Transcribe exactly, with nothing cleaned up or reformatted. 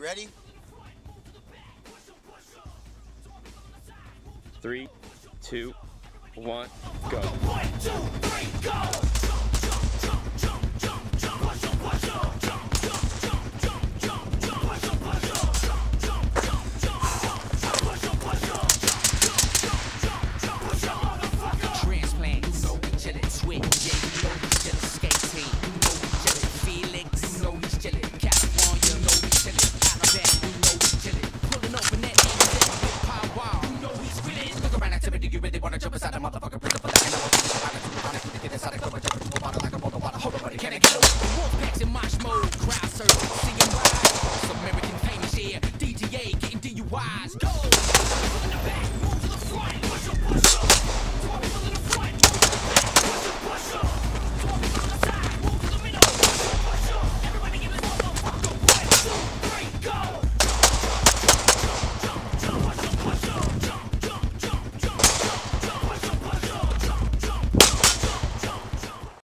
ready? Three, two, one, go. One, two, three, go! Transplants, you know we chillin', switch, yeah, you know we chillin', skating, you know we chillin', Felix, you know we chillin', California, you know we chillin', Alabama, you know we chillin', pulling open that power, you know we spillin'. Look around activity, you really wanna jump inside the motherfucker prison for the end of the get inside the club, jump into a bottle like a bottle water. Hold on, buddy, can I get over? Wolfpacks in mosh mode, crowd surf, seeing rides, some American famous here, D T A getting D U Is, go!